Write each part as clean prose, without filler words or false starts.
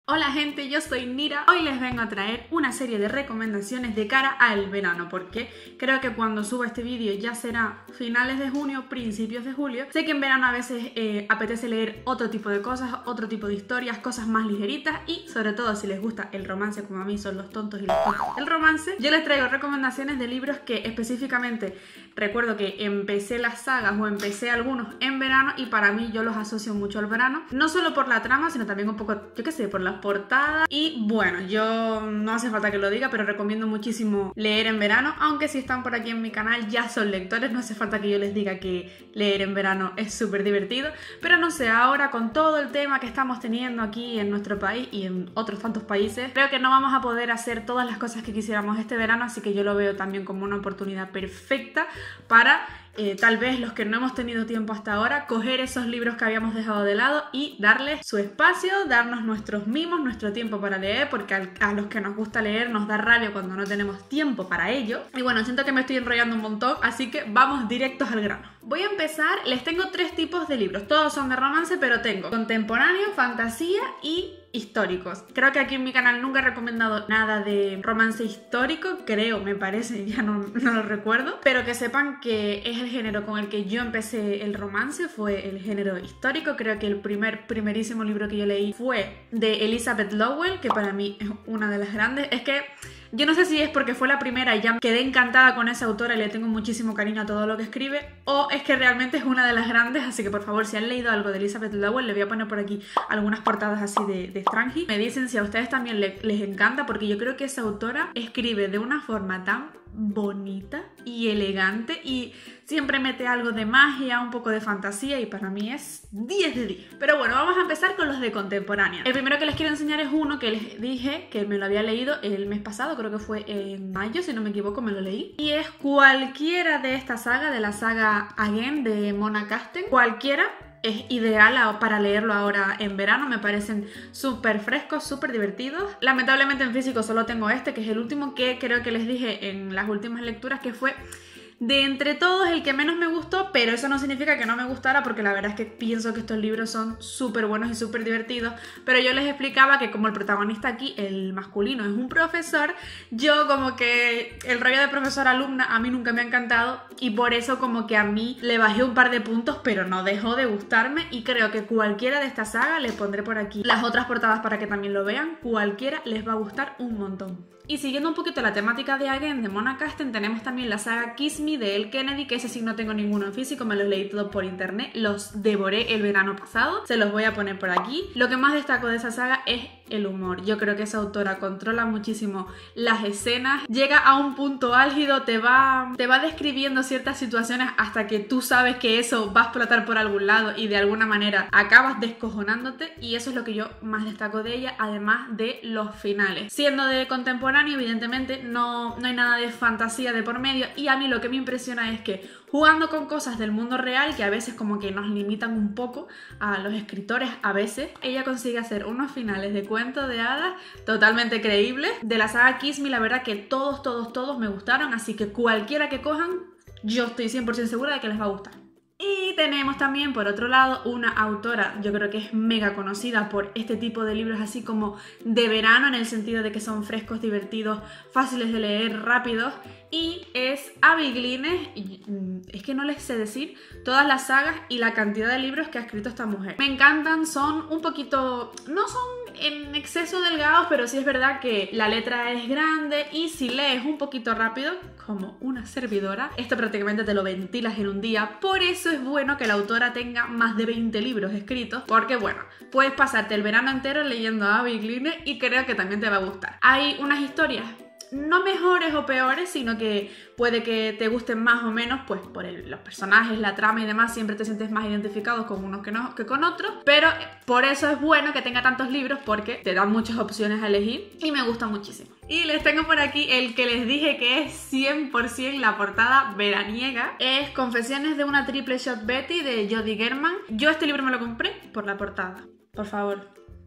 Hola gente, yo soy Nira. Hoy les vengo a traer una serie de recomendaciones de cara al verano, porque creo que cuando suba este vídeo ya será finales de junio, principios de julio. Sé que en verano a veces apetece leer otro tipo de cosas, otro tipo de historias, cosas más ligeritas y sobre todo si les gusta el romance como a mí son los tontos y las tontas del romance, yo les traigo recomendaciones de libros que específicamente recuerdo que empecé las sagas o empecé algunos en verano y para mí yo los asocio mucho al verano, no solo por la trama sino también un poco, yo qué sé, por las portadas. Y bueno, yo no hace falta que lo diga, pero recomiendo muchísimo leer en verano, aunque si están por aquí en mi canal ya son lectores, no hace falta que yo les diga que leer en verano es súper divertido, pero no sé, ahora con todo el tema que estamos teniendo aquí en nuestro país y en otros tantos países, creo que no vamos a poder hacer todas las cosas que quisiéramos este verano, así que yo lo veo también como una oportunidad perfecta para tal vez los que no hemos tenido tiempo hasta ahora, coger esos libros que habíamos dejado de lado y darles su espacio, darnos nuestros mimos, nuestro tiempo para leer, porque a los que nos gusta leer nos da rabia cuando no tenemos tiempo para ello. Y bueno, siento que me estoy enrollando un montón, así que vamos directos al grano. Voy a empezar, les tengo tres tipos de libros, todos son de romance, pero tengo contemporáneo, fantasía y históricos. Creo que aquí en mi canal nunca he recomendado nada de romance histórico, creo, me parece, ya no lo recuerdo, pero que sepan que es el género con el que yo empecé el romance, fue el género histórico. Creo que el primerísimo libro que yo leí fue de Elizabeth Lowell, que para mí es una de las grandes. Es que yo no sé si es porque fue la primera y ya quedé encantada con esa autora y le tengo muchísimo cariño a todo lo que escribe, o es que realmente es una de las grandes, así que por favor, si han leído algo de Elizabeth Lowell, le voy a poner por aquí algunas portadas así de Strange. Me dicen si a ustedes también les encanta, porque yo creo que esa autora escribe de una forma tan bonita y elegante y siempre mete algo de magia, un poco de fantasía y para mí es 10 de 10. Pero bueno, vamos a empezar con los de contemporánea. El primero que les quiero enseñar es uno que les dije que me lo había leído el mes pasado, creo que fue en mayo, si no me equivoco, me lo leí. Y es cualquiera de esta saga, de la saga Again de Mona Casten. Cualquiera es ideal para leerlo ahora en verano, me parecen súper frescos, súper divertidos. Lamentablemente en físico solo tengo este, que es el último, que creo que les dije en las últimas lecturas que fue de entre todos el que menos me gustó, pero eso no significa que no me gustara, porque la verdad es que pienso que estos libros son súper buenos y súper divertidos, pero yo les explicaba que como el protagonista aquí, el masculino, es un profesor, yo como que el rollo de profesor-alumna a mí nunca me ha encantado y por eso como que a mí le bajé un par de puntos, pero no dejó de gustarme y creo que cualquiera de esta saga, le pondré por aquí las otras portadas para que también lo vean, cualquiera les va a gustar un montón. Y siguiendo un poquito la temática de Again de Mona Casten, tenemos también la saga Kiss Me de Elle Kennedy, que ese sí no tengo ninguno en físico, me los leí todos por internet, los devoré el verano pasado, se los voy a poner por aquí. Lo que más destaco de esa saga es el humor. Yo creo que esa autora controla muchísimo las escenas, llega a un punto álgido, te va describiendo ciertas situaciones hasta que tú sabes que eso va a explotar por algún lado y de alguna manera acabas descojonándote, y eso es lo que yo más destaco de ella, además de los finales. Siendo de contemporáneo, evidentemente no hay nada de fantasía de por medio, y a mí lo que me impresiona es que jugando con cosas del mundo real que a veces como que nos limitan un poco a los escritores, a veces ella consigue hacer unos finales de cuento de hadas totalmente creíbles. De la saga Kiss Me, la verdad que todos me gustaron, así que cualquiera que cojan, yo estoy 100% segura de que les va a gustar. Y tenemos también por otro lado una autora, yo creo que es mega conocida por este tipo de libros así como de verano, en el sentido de que son frescos, divertidos, fáciles de leer, rápidos, y es Abby Glynne. Es que no les sé decir todas las sagas y la cantidad de libros que ha escrito esta mujer. Me encantan, son un poquito, no son en exceso delgados, pero sí es verdad que la letra es grande y si lees un poquito rápido, como una servidora, esto prácticamente te lo ventilas en un día. Por eso es bueno que la autora tenga más de 20 libros escritos, porque bueno, puedes pasarte el verano entero leyendo a Abby Glynne y creo que también te va a gustar. Hay unas historias no mejores o peores, sino que puede que te gusten más o menos, pues por los personajes, la trama y demás, siempre te sientes más identificado con unos que con otros, pero por eso es bueno que tenga tantos libros, porque te dan muchas opciones a elegir y me gusta muchísimo. Y les tengo por aquí el que les dije que es 100% la portada veraniega, es Confesiones de una triple shot Betty de Jody German. Yo este libro me lo compré por la portada, por favor.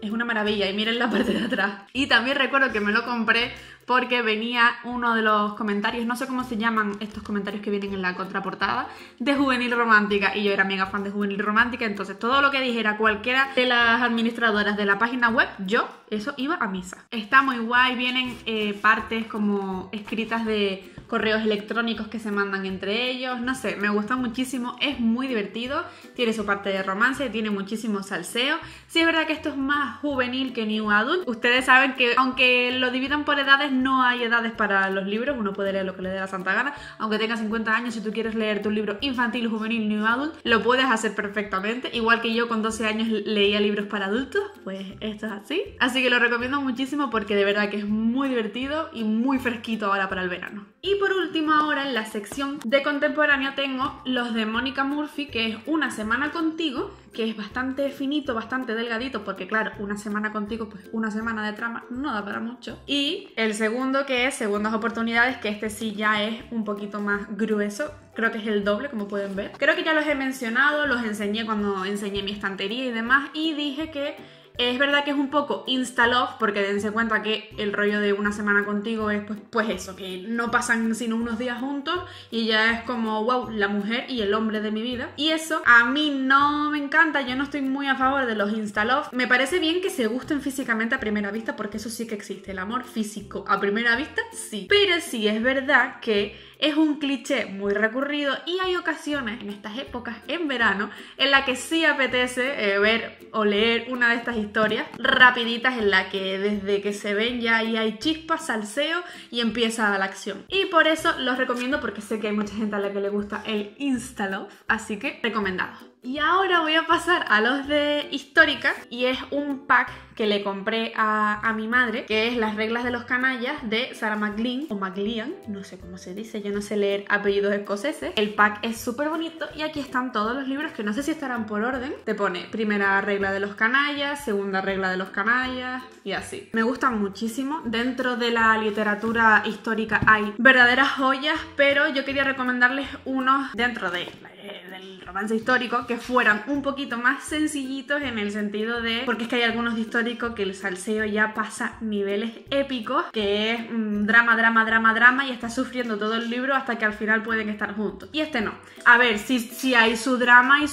Es una maravilla y miren la parte de atrás. Y también recuerdo que me lo compré porque venía uno de los comentarios, no sé cómo se llaman estos comentarios que vienen en la contraportada, de Juvenil Romántica, y yo era mega fan de Juvenil Romántica, entonces todo lo que dijera cualquiera de las administradoras de la página web, eso iba a misa. Está muy guay, vienen partes como escritas de correos electrónicos que se mandan entre ellos, no sé, me gusta muchísimo, es muy divertido, tiene su parte de romance, tiene muchísimo salseo. Sí es verdad que esto es más juvenil que New Adult. Ustedes saben que aunque lo dividan por edades, no hay edades para los libros, uno puede leer lo que le dé la santa gana, aunque tengas 50 años, si tú quieres leer tu libro infantil, juvenil, New Adult, lo puedes hacer perfectamente, igual que yo con 12 años leía libros para adultos, pues esto es así. Así que lo recomiendo muchísimo porque de verdad que es muy divertido y muy fresquito ahora para el verano. Y por último, ahora en la sección de contemporáneo tengo los de Mónica Murphy, que es Una semana contigo, que es bastante finito, bastante delgadito, porque claro, una semana contigo, pues una semana de trama no da para mucho. Y el segundo, que es Segundas Oportunidades, que este sí ya es un poquito más grueso, creo que es el doble, como pueden ver. Creo que ya los he mencionado, los enseñé cuando enseñé mi estantería y demás, y dije que es verdad que es un poco insta-love, porque dense cuenta que el rollo de Una semana contigo es pues eso, que no pasan sino unos días juntos y ya es como, wow, la mujer y el hombre de mi vida. Y eso a mí no me encanta, yo no estoy muy a favor de los insta-love. Me parece bien que se gusten físicamente a primera vista, porque eso sí que existe, el amor físico a primera vista, sí. Pero sí es verdad que es un cliché muy recurrido y hay ocasiones en estas épocas, en verano, en la que sí apetece ver o leer una de estas historias rapiditas en la que desde que se ven ya ahí hay chispas, salseo y empieza la acción. Y por eso los recomiendo, porque sé que hay mucha gente a la que le gusta el Insta-Love, así que recomendado. Y ahora voy a pasar a los de histórica, y es un pack que le compré a mi madre, que es Las reglas de los canallas de Sarah MacLean, o MacLean, no sé cómo se dice, yo no sé leer apellidos escoceses. El pack es súper bonito y aquí están todos los libros, que no sé si estarán por orden. Te pone primera regla de los canallas, segunda regla de los canallas y así. Me gustan muchísimo. Dentro de la literatura histórica hay verdaderas joyas, pero yo quería recomendarles unos dentro del romance histórico que fueran un poquito más sencillitos, en el sentido de, porque es que hay algunos de histórico que el salseo ya pasa niveles épicos, que es drama, drama, drama, drama, y estás sufriendo todo el libro hasta que al final pueden estar juntos. Y este no. A ver, sí hay su drama y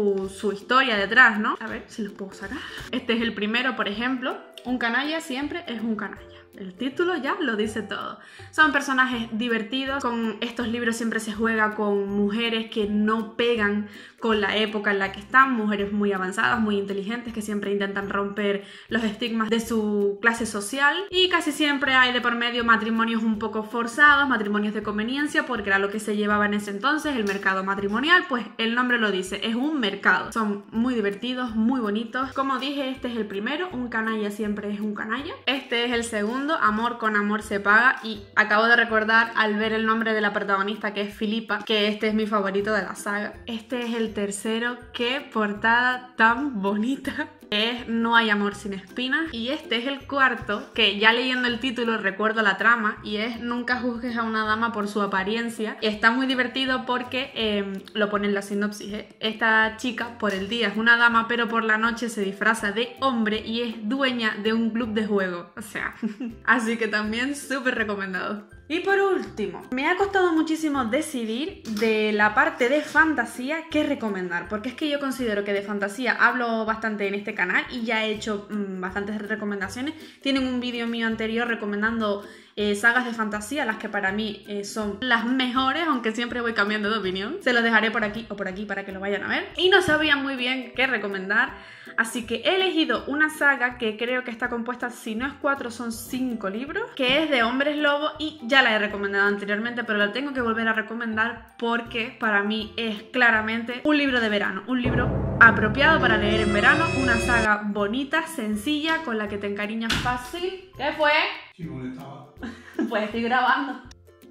su historia detrás, ¿no? A ver si los puedo sacar. Este es el primero, por ejemplo. Un canalla siempre es un canalla. El título ya lo dice todo. Son personajes divertidos. Con estos libros siempre se juega con mujeres que no pegan con la época en la que están, mujeres muy avanzadas, muy inteligentes, que siempre intentan romper los estigmas de su clase social, y casi siempre hay de por medio matrimonios un poco forzados, matrimonios de conveniencia, porque era lo que se llevaba en ese entonces, el mercado matrimonial, pues el nombre lo dice, es un mercado. Son muy divertidos, muy bonitos. Como dije, este es el primero, un canalla siempre es un canalla. Este es el segundo, Amor con amor se paga, y acabo de recordar al ver el nombre de la protagonista, que es Filipa, que este es mi favorito de la saga. Este es el tercero, qué portada tan bonita. Es No hay amor sin espinas. Y este es el cuarto, que ya leyendo el título recuerdo la trama, y es Nunca juzgues a una dama por su apariencia. Y está muy divertido porque lo pone en la sinopsis, ¿eh? Esta chica por el día es una dama, pero por la noche se disfraza de hombre y es dueña de un club de juego. O sea, así que también súper recomendado. Y por último, me ha costado muchísimo decidir de la parte de fantasía qué recomendar, porque es que yo considero que de fantasía hablo bastante en este canal y ya he hecho bastantes recomendaciones. Tienen un vídeo mío anterior recomendando sagas de fantasía, las que para mí son las mejores, aunque siempre voy cambiando de opinión. Se los dejaré por aquí o por aquí para que lo vayan a ver. Y no sabía muy bien qué recomendar, así que he elegido una saga que creo que está compuesta, si no es 4, son 5 libros, que es de Hombres Lobo, y ya la he recomendado anteriormente, pero la tengo que volver a recomendar porque para mí es claramente un libro de verano, un libro apropiado para leer en verano, una saga bonita, sencilla, con la que te encariñas fácil. ¿Qué fue? Sí, molestaba. Pues estoy grabando.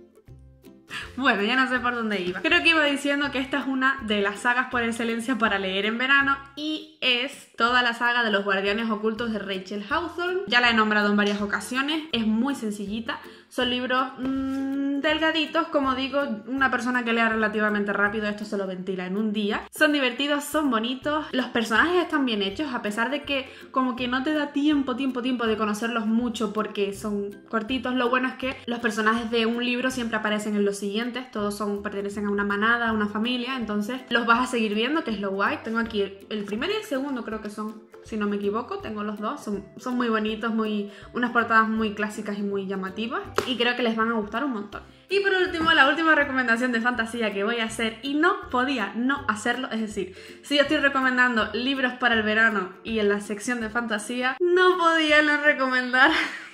Bueno, ya no sé por dónde iba. Creo que iba diciendo que esta es una de las sagas por excelencia para leer en verano, y es toda la saga de los Guardianes Ocultos de Rachel Hawthorne. Ya la he nombrado en varias ocasiones, es muy sencillita. Son libros delgaditos, como digo, una persona que lea relativamente rápido esto se lo ventila en un día. Son divertidos, son bonitos, los personajes están bien hechos, a pesar de que como que no te da tiempo de conocerlos mucho porque son cortitos. Lo bueno es que los personajes de un libro siempre aparecen en los siguientes, todos pertenecen a una manada, a una familia, entonces los vas a seguir viendo, que es lo guay. Tengo aquí el primero y el segundo, creo que son, si no me equivoco, tengo los dos, son muy bonitos, unas portadas muy clásicas y muy llamativas, y creo que les van a gustar un montón. Y por último, la última recomendación de fantasía que voy a hacer, y no podía no hacerlo, es decir, si yo estoy recomendando libros para el verano y en la sección de fantasía, no podía no recomendar...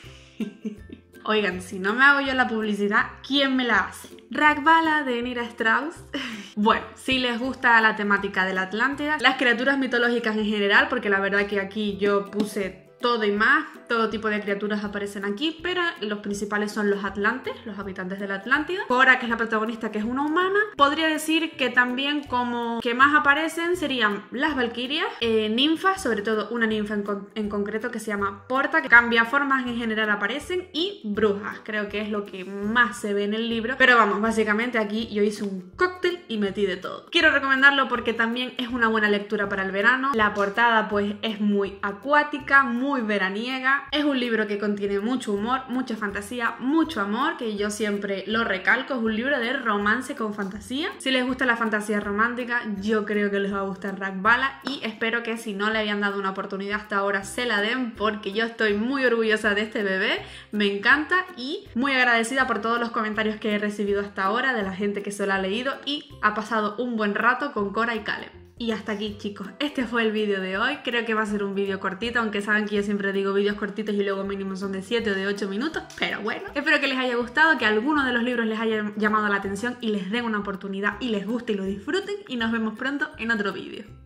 Oigan, si no me hago yo la publicidad, ¿quién me la hace? Rakvala de Nira Strauss. Bueno, si les gusta la temática de la Atlántida, las criaturas mitológicas en general, porque la verdad que aquí yo puse todo y más, todo tipo de criaturas aparecen aquí, pero los principales son los atlantes, los habitantes de la Atlántida. Cora, que es la protagonista, que es una humana. Podría decir que también como que más aparecen serían las valquirias, ninfas, sobre todo una ninfa en concreto que se llama Porta, que cambia formas, en general aparecen, y brujas, creo que es lo que más se ve en el libro. Pero vamos, básicamente aquí yo hice un cóctel y metí de todo. Quiero recomendarlo porque también es una buena lectura para el verano. La portada pues es muy acuática, muy veraniega. Es un libro que contiene mucho humor, mucha fantasía, mucho amor, que yo siempre lo recalco. Es un libro de romance con fantasía. Si les gusta la fantasía romántica, yo creo que les va a gustar Rakvala, y espero que si no le habían dado una oportunidad hasta ahora se la den, porque yo estoy muy orgullosa de este bebé, me encanta, y muy agradecida por todos los comentarios que he recibido hasta ahora de la gente que se lo ha leído y ha pasado un buen rato con Cora y Caleb. Y hasta aquí, chicos, este fue el vídeo de hoy. Creo que va a ser un vídeo cortito, aunque saben que yo siempre digo vídeos cortitos y luego mínimo son de 7 o de 8 minutos, pero bueno. Espero que les haya gustado, que alguno de los libros les haya llamado la atención y les den una oportunidad y les guste y lo disfruten, y nos vemos pronto en otro vídeo.